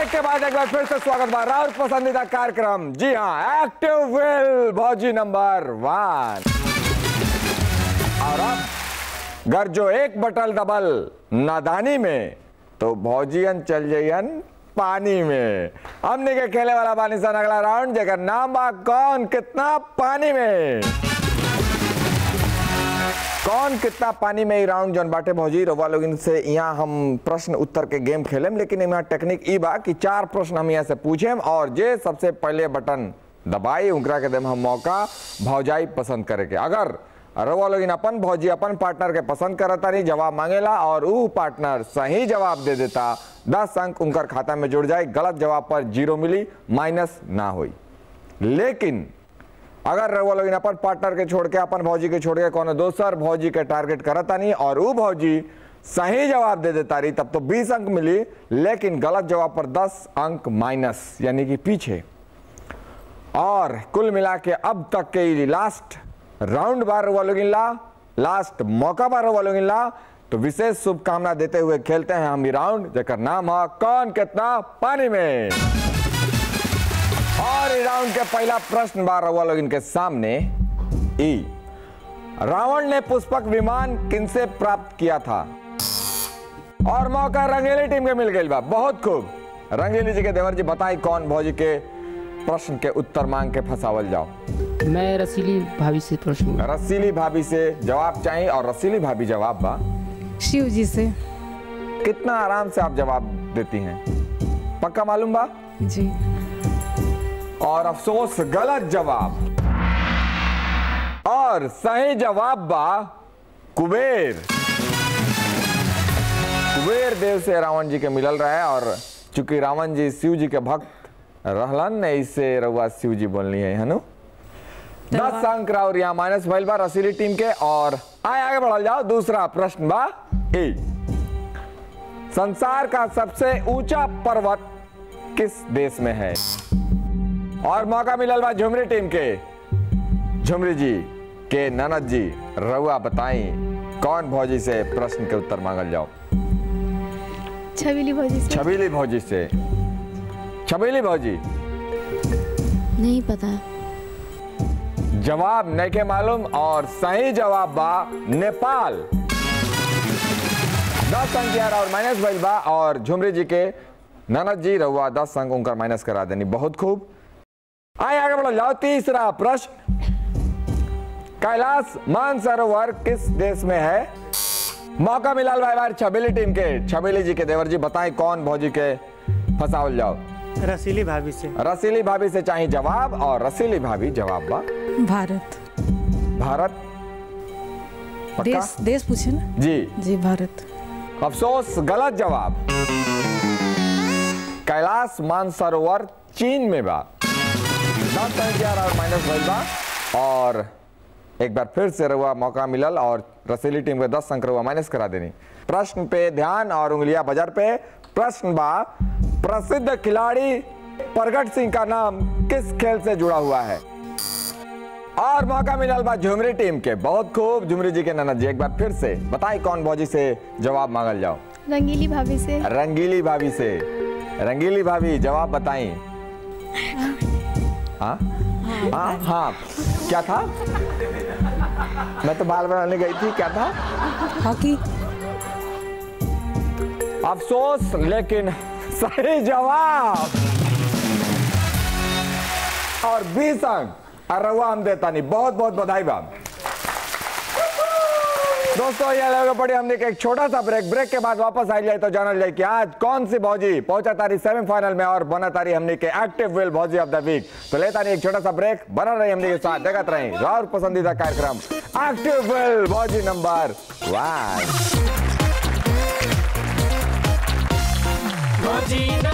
Break के बाद एक बार फिर से स्वागत है राउर पसंदीदा कार्यक्रम, जी हाँ, एक्टिव विल भौजी नंबर 1। और अब घर जो एक बटल दबल नादानी में तो भौजियन चल जाइयन पानी में। हमने के खेले वाला पानी सन अगला राउंड जेकर नाम बा कौन कितना पानी में। कौन कितना पानी में राउंड जौन बाटे भौजी रवा लोग इनसे यहाँ हम प्रश्न उत्तर के गेम खेलेम, लेकिन यहाँ टेक्निक ई बा कि 4 प्रश्न हम यहाँ से पूछेम और जे सबसे पहले बटन दबाई उनकरा के देम हम मौका भौजाई पसंद करे के। अगर रवा लोग अपन भौजी अपन पार्टनर के पसंद करता नहीं जवाब मांगेला और वो पार्टनर सही जवाब दे देता 10 अंक उनकर खाता में जुड़ जाए। गलत जवाब पर 0 मिली, माइनस ना हुई। लेकिन अगर रवा लोग अपन पार्टनर के छोड़ के अपन भौजी के छोड़ के कोनो दोसर भौजी के टारगेट करता नहीं और वो भौजी सही जवाब दे देता रही तब तो 20 अंक मिली, लेकिन गलत जवाब पर 10 अंक माइनस यानी कि पीछे। और कुल मिला के अब तक के लास्ट राउंड बार रवा लोग लास्ट मौका बार रवा लोग तो विशेष शुभकामना देते हुए खेलते हैं हम ये राउंड जेकर नाम है कौन कितना पानी में। और राउंड के पहला प्रश्न बार रवा लोग इनके सामने ई रावण ने पुष्पक विमान किनसे प्राप्त किया था। और मौका रंगीली टीम के मिल गई बा, बहुत खूब। रंगीली जी के देवर जी बताई कौन भौजी के प्रश्न के उत्तर मांग के फंसावल जाओ। मैं रसीली भाभी से प्रश्न। रसीली भाभी से जवाब चाहिए और रसीली भाभी जवाब बा शिव जी से। कितना आराम से आप जवाब देती हैं, पक्का मालूम बा जी। और अफसोस गलत जवाब। और सही जवाब बा कुबेर। कुबेर देव से रावण जी के मिलल रहा है और चूंकि रावण जी शिव जी के भक्त रहलन ने इससे रउआ शिव जी बोलनी है नु। 10 अंक और यहाँ माइनस भइल बा रसीली टीम के। और आगे बढ़ल जाओ। दूसरा प्रश्न बा ए संसार का सबसे ऊंचा पर्वत किस देश में है। और मौका मिलल बा झुमरी टीम के। झुमरी जी के ननद जी रउआ बताई कौन भौजी से प्रश्न के उत्तर मांगल जाओ। छबीली भौजी से। छबीली भौजी से। छबीली भौजी नहीं पता, जवाब नहीं के मालूम और सही जवाब बा नेपाल। 10 अंक यार और माइनस भइल बा और झुमरी जी के ननद जी रउआ 10 अंक उनका माइनस करा देनी, बहुत खूब। आगे बढ़ो जाओ। तीसरा प्रश्न कैलाश मानसरोवर किस देश में है। मौका मिला भाई बार छबीली टीम के। छबीली जी के देवर जी बताएं कौन भौजी के फंसावल जाओ। रसीली भाभी से। रसीली भाभी से चाहिए जवाब और रसीली भाभी जवाब बा भारत। भारत देश पूछे ना जी जी भारत। अफसोस गलत जवाब। कैलाश मानसरोवर चीन में बा। 10 अंक और माइनस भइल बा और एक बार फिर से रउआ मौका मिलल और रसीली टीम के 10 अंक रउआ माइनस करा देनी। प्रश्न पे ध्यान और उंगलियां बजर पे। प्रश्न बा प्रसिद्ध खिलाड़ी प्रगट सिंह का नाम किस खेल से जुड़ा हुआ है। और मौका मिलल बा झुमरी टीम के। बहुत खूब। झुमरी जी के ननद जी एक बार फिर से बताई कौन भौजी से जवाब मांगल जाओ। रंगीली भाभी से। रंगीली भाभी से। रंगीली भाभी जवाब बताई। हाँ हाँ हाँ क्या था। मैं तो बाल बनाने गई थी, क्या था। हॉकी। अफसोस लेकिन सही जवाब और 20 अंक रउआ हम देता नहीं। बहुत बहुत बधाई बा दोस्तों। ये लोग पड़ी हमने एक छोटा सा ब्रेक के बाद वापस आ जाए तो जानल जाए कि आज कौन सी भौजी पहुंचा तारी सेमीफाइनल में और बना तारी हमने के एक्टिव विल भौजी ऑफ द वीक। तो लेता नहीं एक छोटा सा ब्रेक, बना रही हमने के साथ, देखते रही और पसंदीदा कार्यक्रम एक्टिव विल भौजी नंबर 1।